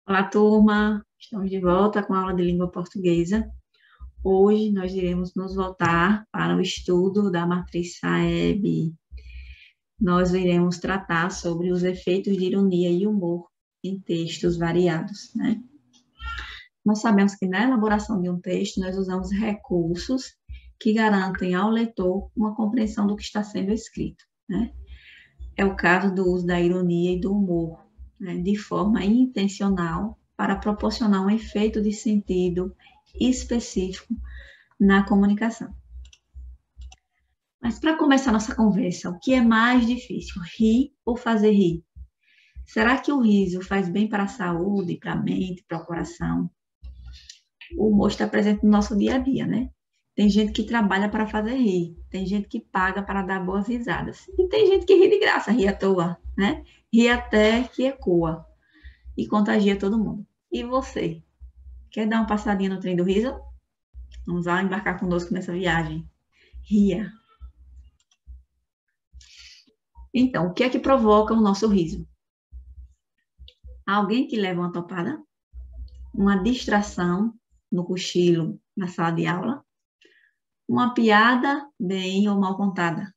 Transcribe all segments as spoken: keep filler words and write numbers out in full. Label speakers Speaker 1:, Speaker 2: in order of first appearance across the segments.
Speaker 1: Olá, turma! Estamos de volta com a aula de língua portuguesa. Hoje nós iremos nos voltar para o estudo da matriz Saeb. Nós iremos tratar sobre os efeitos de ironia e humor em textos variados, né? Nós sabemos que na elaboração de um texto nós usamos recursos que garantem ao leitor uma compreensão do que está sendo escrito, né? É o caso do uso da ironia e do humor, né, de forma intencional, para proporcionar um efeito de sentido específico na comunicação. Mas para começar nossa conversa, o que é mais difícil, rir ou fazer rir? Será que o riso faz bem para a saúde, para a mente, para o coração? O humor está presente no nosso dia a dia, né? Tem gente que trabalha para fazer rir, tem gente que paga para dar boas risadas, e tem gente que ri de graça, ri à toa, né? Ri até que ecoa e contagia todo mundo. E você? Quer dar uma passadinha no trem do riso? Vamos lá embarcar conosco nessa viagem. Ria. Então, o que é que provoca o nosso riso? Alguém que leva uma topada? Uma distração no cochilo na sala de aula? Uma piada bem ou mal contada?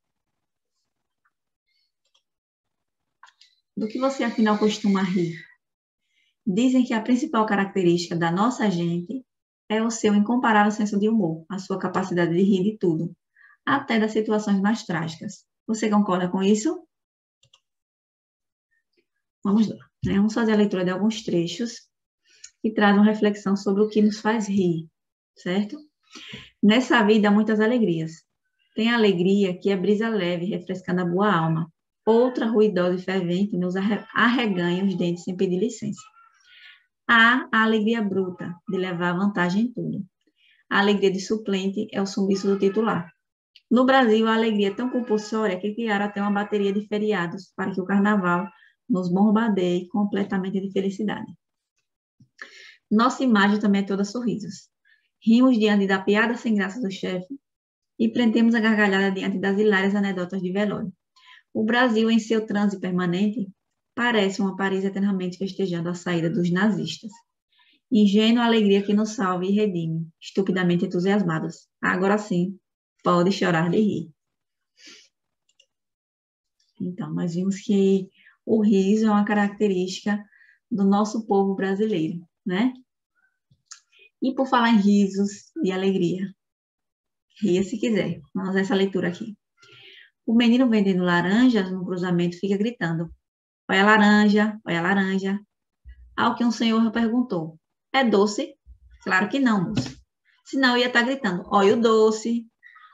Speaker 1: Do que você, afinal, costuma rir? Dizem que a principal característica da nossa gente é o seu incomparável senso de humor, a sua capacidade de rir de tudo, até das situações mais trágicas. Você concorda com isso? Vamos lá, né? Vamos fazer a leitura de alguns trechos que trazem reflexão sobre o que nos faz rir, certo? Nessa vida há muitas alegrias. Tem a alegria que é brisa leve, refrescando a boa alma. Outra ruidosa e fervente nos arreganha os dentes sem pedir licença. Há a alegria bruta, de levar vantagem em tudo. A alegria de suplente é o sumiço do titular. No Brasil, a alegria é tão compulsória que criaram até uma bateria de feriados para que o carnaval nos bombardeie completamente de felicidade. Nossa imagem também é toda sorrisos. Rimos diante da piada sem graça do chefe e prendemos a gargalhada diante das hilárias anedotas de velório. O Brasil, em seu transe permanente, parece uma Paris eternamente festejando a saída dos nazistas. Ingênua alegria que nos salve e redime, estupidamente entusiasmados. Agora sim, pode chorar de rir. Então, nós vimos que o riso é uma característica do nosso povo brasileiro, né? E por falar em risos e alegria, ria se quiser. Vamos essa leitura aqui. O menino vendendo laranjas no cruzamento fica gritando: olha a laranja, olha a laranja. Ao que um senhor perguntou: é doce? Claro que não, moço. Senão eu ia estar gritando: olha o doce.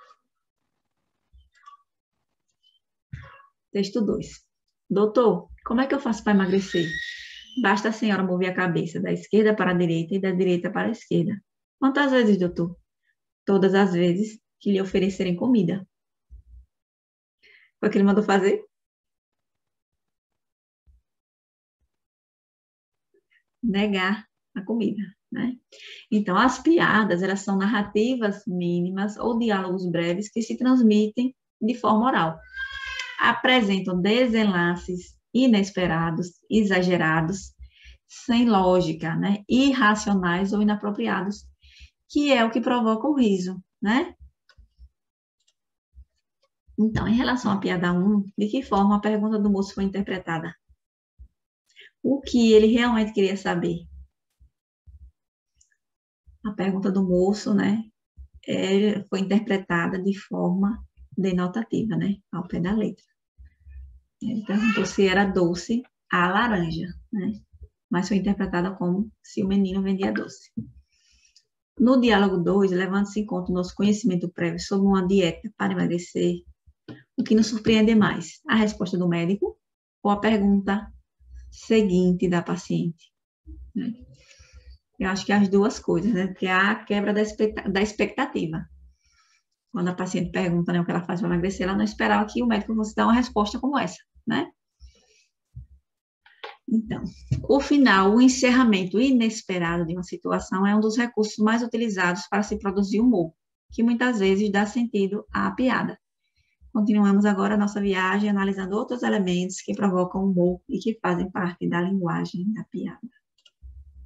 Speaker 1: Texto dois. Doutor, como é que eu faço para emagrecer? Basta a senhora mover a cabeça da esquerda para a direita e da direita para a esquerda. Quantas vezes, doutor? Todas as vezes que lhe oferecerem comida. Foi o que ele mandou fazer? Negar a comida, né? Então, as piadas, elas são narrativas mínimas ou diálogos breves que se transmitem de forma oral. Apresentam desenlaces inesperados, exagerados, sem lógica, né? Irracionais ou inapropriados, que é o que provoca o riso, né? Então, em relação à piada um, de que forma a pergunta do moço foi interpretada? O que ele realmente queria saber? A pergunta do moço, né, é, foi interpretada de forma denotativa, né, ao pé da letra. Ele perguntou se era doce a laranja, né, mas foi interpretada como se o menino vendia doce. No diálogo dois, levando-se em conta o nosso conhecimento prévio sobre uma dieta para emagrecer, o que nos surpreende mais? A resposta do médico ou a pergunta seguinte da paciente? Eu acho que as duas coisas, né? Porque há a quebra da expectativa. Quando a paciente pergunta, né, o que ela faz para emagrecer, ela não esperava que o médico fosse dar uma resposta como essa, né? Então, o final, o encerramento inesperado de uma situação é um dos recursos mais utilizados para se produzir humor, que muitas vezes dá sentido à piada. Continuamos agora a nossa viagem analisando outros elementos que provocam humor e que fazem parte da linguagem da piada.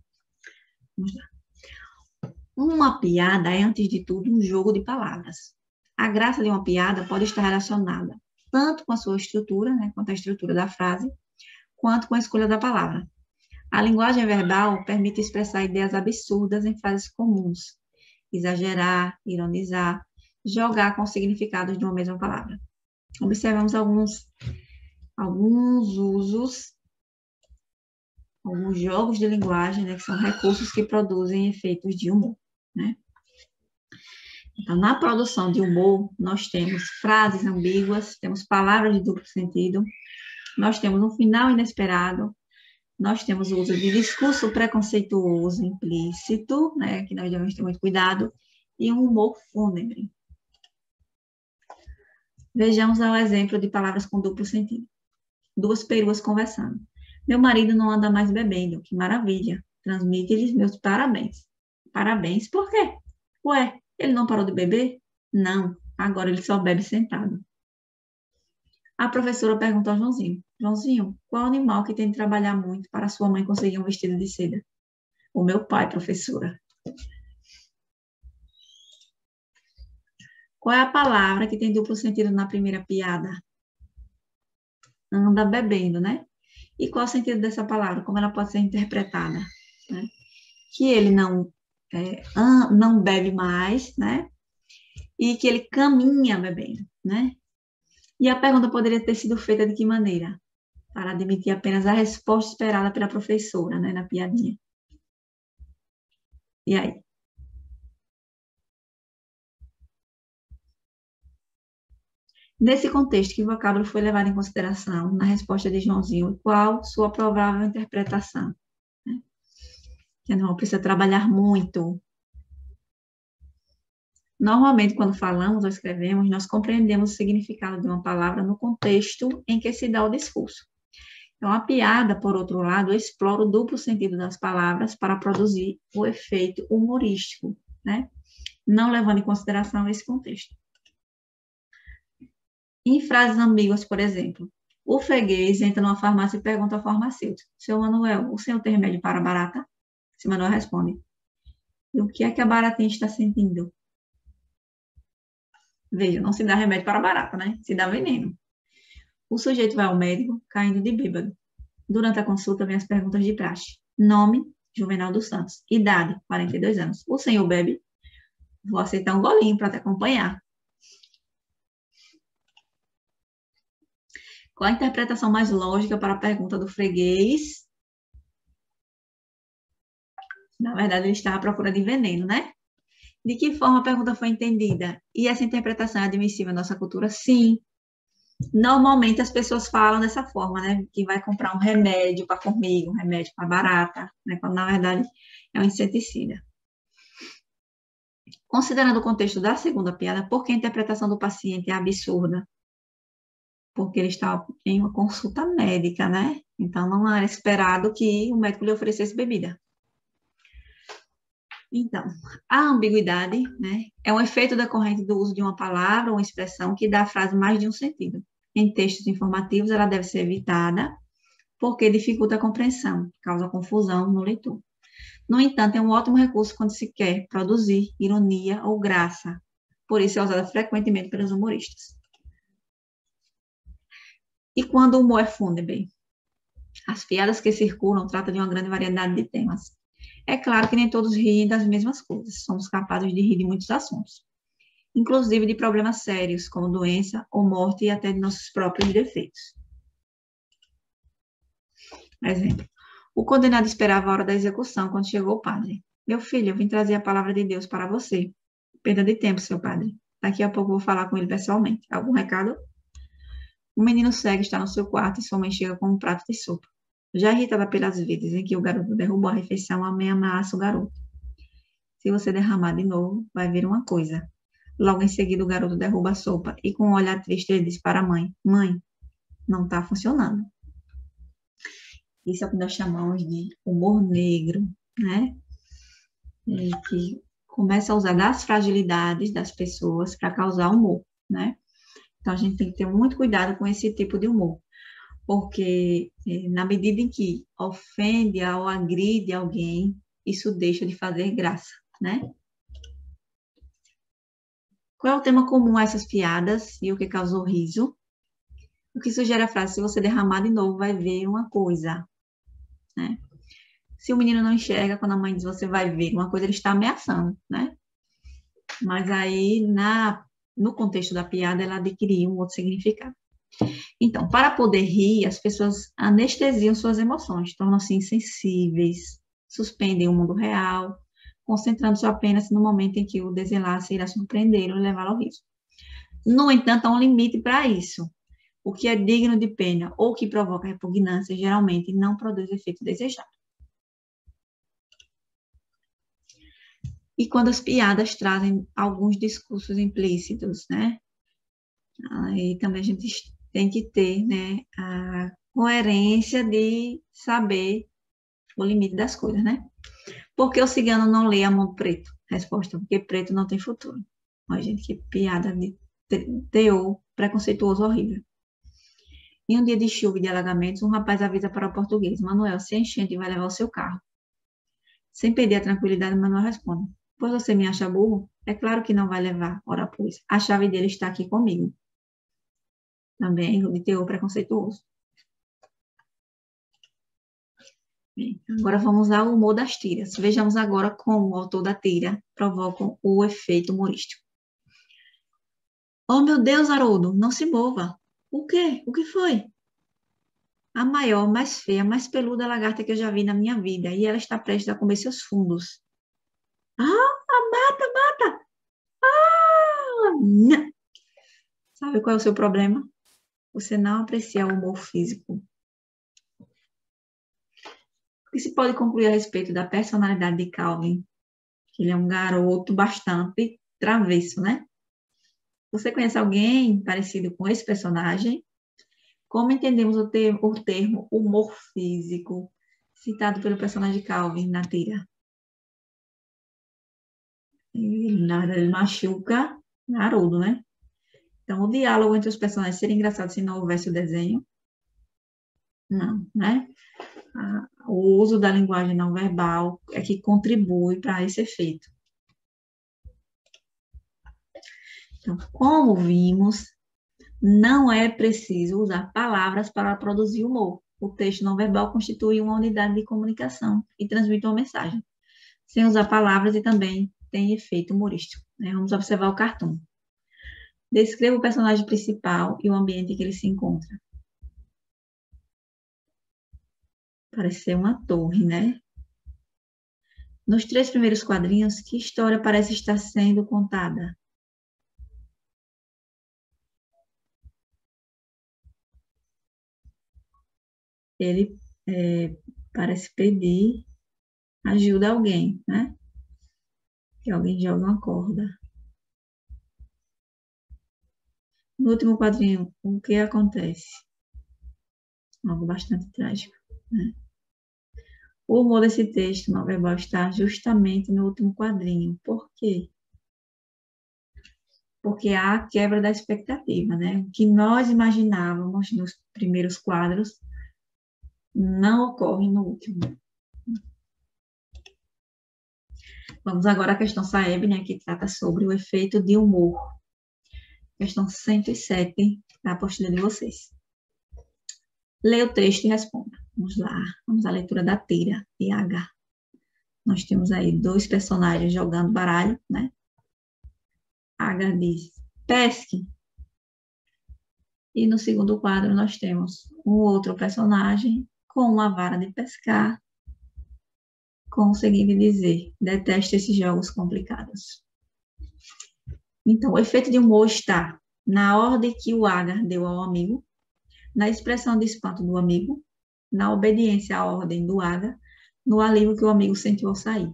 Speaker 1: Vamos lá. Uma piada é, antes de tudo, um jogo de palavras. A graça de uma piada pode estar relacionada tanto com a sua estrutura, né, quanto a estrutura da frase, quanto com a escolha da palavra. A linguagem verbal permite expressar ideias absurdas em frases comuns, exagerar, ironizar, jogar com significados de uma mesma palavra. Observamos alguns, alguns usos, alguns jogos de linguagem, né, que são recursos que produzem efeitos de humor, né? Então, na produção de humor, nós temos frases ambíguas, temos palavras de duplo sentido, nós temos um final inesperado, nós temos o uso de discurso preconceituoso implícito, né, que nós devemos ter muito cuidado, e um humor fúnebre. Vejamos o exemplo de palavras com duplo sentido. Duas peruas conversando. Meu marido não anda mais bebendo, que maravilha. Transmite-lhes meus parabéns. Parabéns, por quê? Ué, ele não parou de beber? Não, agora ele só bebe sentado. A professora perguntou ao Joãozinho: Joãozinho, qual animal que tem de trabalhar muito para sua mãe conseguir um vestido de seda? O meu pai, professora. Qual é a palavra que tem duplo sentido na primeira piada? Anda bebendo, né? E qual o sentido dessa palavra? Como ela pode ser interpretada? Né? Que ele não, é, não bebe mais, né? E que ele caminha bebendo, né? E a pergunta poderia ter sido feita de que maneira? Para admitir apenas a resposta esperada pela professora, né? Na piadinha. E aí? Nesse contexto, que vocábulo foi levado em consideração na resposta de Joãozinho e qual sua provável interpretação? Que não precisa trabalhar muito. Normalmente, quando falamos ou escrevemos, nós compreendemos o significado de uma palavra no contexto em que se dá o discurso. Então, a piada, por outro lado, explora o duplo sentido das palavras para produzir o efeito humorístico, né? Não levando em consideração esse contexto. Em frases ambíguas, por exemplo, o freguês entra numa farmácia e pergunta ao farmacêutico: Seu Manuel, o senhor tem remédio para a barata? Seu Manuel responde: E o que é que a baratinha está sentindo? Veja, não se dá remédio para a barata, né? Se dá veneno. O sujeito vai ao médico, caindo de bêbado. Durante a consulta, vem as perguntas de praxe. Nome, Juvenal dos Santos. Idade, quarenta e dois anos. O senhor bebe? Vou aceitar um golinho para te acompanhar. Qual a interpretação mais lógica para a pergunta do freguês? Na verdade, ele estava à procura de veneno, né? De que forma a pergunta foi entendida? E essa interpretação é admissível na nossa cultura? Sim. Normalmente as pessoas falam dessa forma, né? Que vai comprar um remédio para formiga, um remédio para barata, né? Quando na verdade é um inseticida. Considerando o contexto da segunda piada, por que a interpretação do paciente é absurda? Porque ele está em uma consulta médica, né? Então não era esperado que o médico lhe oferecesse bebida. Então, a ambiguidade, né, é um efeito decorrente do uso de uma palavra ou uma expressão que dá à frase mais de um sentido. Em textos informativos, ela deve ser evitada porque dificulta a compreensão, causa confusão no leitor. No entanto, é um ótimo recurso quando se quer produzir ironia ou graça. Por isso, é usada frequentemente pelos humoristas. E quando o humor é fúnebre? As piadas que circulam tratam de uma grande variedade de temas. É claro que nem todos riem das mesmas coisas. Somos capazes de rir de muitos assuntos, inclusive de problemas sérios, como doença ou morte, e até de nossos próprios defeitos. Exemplo. O condenado esperava a hora da execução quando chegou o padre. Meu filho, eu vim trazer a palavra de Deus para você. Perda de tempo, seu padre. Daqui a pouco eu vou falar com ele pessoalmente. Algum recado? O menino cego está no seu quarto e sua mãe chega com um prato de sopa. Já irritada pelas vezes em que o garoto derrubou a refeição, a mãe ameaça o garoto. Se você derramar de novo, vai ver uma coisa. Logo em seguida, o garoto derruba a sopa e, com um olhar triste, ele diz para a mãe: Mãe, não está funcionando. Isso é o que nós chamamos de humor negro, né? E que começa a usar das fragilidades das pessoas para causar humor, né? Então, a gente tem que ter muito cuidado com esse tipo de humor, porque na medida em que ofende ou agride alguém, isso deixa de fazer graça, né? Qual é o tema comum a essas piadas e o que causou riso? O que sugere a frase, se você derramar de novo, vai ver uma coisa, né? Se o menino não enxerga, quando a mãe diz você vai ver uma coisa, ele está ameaçando, né? Mas aí, na, no contexto da piada, ela adquiria um outro significado. Então, para poder rir, as pessoas anestesiam suas emoções, tornam-se insensíveis, suspendem o mundo real, concentrando-se apenas no momento em que o desenlace irá surpreendê-lo e levá-lo ao riso. No entanto, há um limite para isso. O que é digno de pena ou que provoca repugnância, geralmente não produz efeito desejado. E quando as piadas trazem alguns discursos implícitos, né? Aí também a gente tem que ter, né, a coerência de saber o limite das coisas, né? Por que o cigano não lê a mão preto? Resposta, porque preto não tem futuro. Olha, gente, que piada de teor preconceituoso horrível. Em um dia de chuva e de alagamentos, um rapaz avisa para o português, Manuel, se enchente vai levar o seu carro. Sem perder a tranquilidade, Manuel responde, pois você me acha burro? É claro que não vai levar, ora pois, a chave dele está aqui comigo. Também de teor preconceituoso. Bem, agora vamos ao humor das tiras. Vejamos agora como o autor da tira provoca o efeito humorístico. Oh, meu Deus, Haroldo, não se mova. O quê? O que foi? A maior, mais feia, mais peluda lagarta que eu já vi na minha vida. E ela está prestes a comer seus fundos. Ah, mata, mata! Ah, não. Sabe qual é o seu problema? Você não aprecia o humor físico. O que se pode concluir a respeito da personalidade de Calvin? Que ele é um garoto bastante travesso, né? Você conhece alguém parecido com esse personagem? Como entendemos o termo, o termo humor físico citado pelo personagem Calvin na tira? Ele, na verdade, ele machuca Haroldo, né? Então, o diálogo entre os personagens seria engraçado se não houvesse o desenho. Não, né? O uso da linguagem não verbal é que contribui para esse efeito. Então, como vimos, não é preciso usar palavras para produzir humor. O texto não verbal constitui uma unidade de comunicação e transmite uma mensagem, sem usar palavras e também tem efeito humorístico. Né? Vamos observar o cartoon. Descreva o personagem principal e o ambiente em que ele se encontra. Parece ser uma torre, né? Nos três primeiros quadrinhos, que história parece estar sendo contada? Ele é, parece pedir ajuda a alguém, né? Que alguém joga uma corda. No último quadrinho, o que acontece? Algo bastante trágico, né? O humor desse texto não verbal está justamente no último quadrinho. Por quê? Porque há a quebra da expectativa, né? O que nós imaginávamos nos primeiros quadros não ocorre no último. Vamos agora à questão Saeb, né, que trata sobre o efeito de humor. Questão cento e sete da apostila de vocês. Leia o texto e responda. Vamos lá, vamos à leitura da tira de H. Nós temos aí dois personagens jogando baralho, né? H diz, pesque. E no segundo quadro nós temos um outro personagem com uma vara de pescar, conseguindo dizer, detesto esses jogos complicados. Então, o efeito de humor está na ordem que o Agar deu ao amigo, na expressão de espanto do amigo, na obediência à ordem do Agar, no alívio que o amigo sentiu ao sair.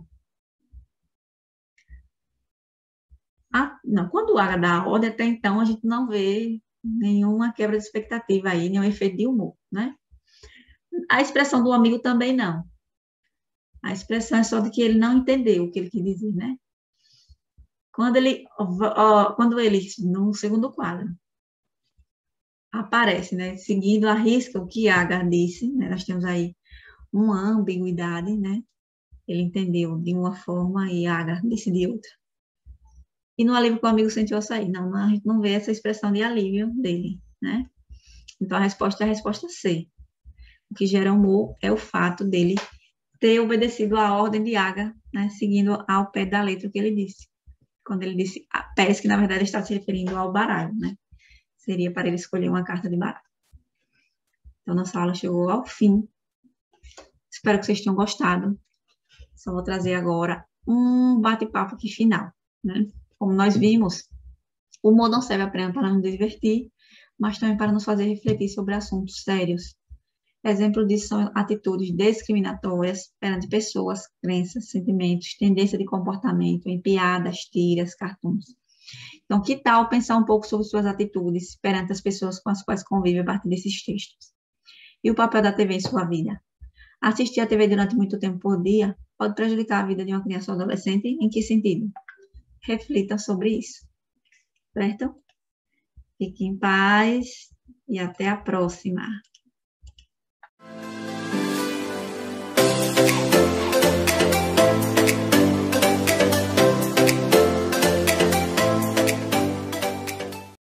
Speaker 1: Ah, não, quando o Agar dá a ordem, até então a gente não vê nenhuma quebra de expectativa aí, nenhum efeito de humor, né? A expressão do amigo também não. A expressão é só de que ele não entendeu o que ele quis dizer, né? Quando ele, quando ele, no segundo quadro, aparece, né? Seguindo a risca o que Agar disse, né? Nós temos aí uma ambiguidade, né? Ele entendeu de uma forma e a Agra disse de outra. E no alívio que o amigo sentiu ao sair? Não, a gente não vê essa expressão de alívio dele, né? Então, a resposta é a resposta C. O que gera humor é o fato dele ter obedecido a ordem de Agra, né? Seguindo ao pé da letra o que ele disse. Quando ele disse a pés, que na verdade está se referindo ao baralho, né? Seria para ele escolher uma carta de baralho. Então, nossa aula chegou ao fim. Espero que vocês tenham gostado. Só vou trazer agora um bate-papo aqui final, né? Como nós vimos, o humor não serve apenas para nos divertir, mas também para nos fazer refletir sobre assuntos sérios. Exemplo disso são atitudes discriminatórias perante pessoas, crenças, sentimentos, tendência de comportamento em piadas, tiras, cartoons. Então, que tal pensar um pouco sobre suas atitudes perante as pessoas com as quais convive a partir desses textos? E o papel da T V em sua vida? Assistir a T V durante muito tempo por dia pode prejudicar a vida de uma criança ou adolescente? Em que sentido? Reflita sobre isso, certo? Fique em paz e até a próxima.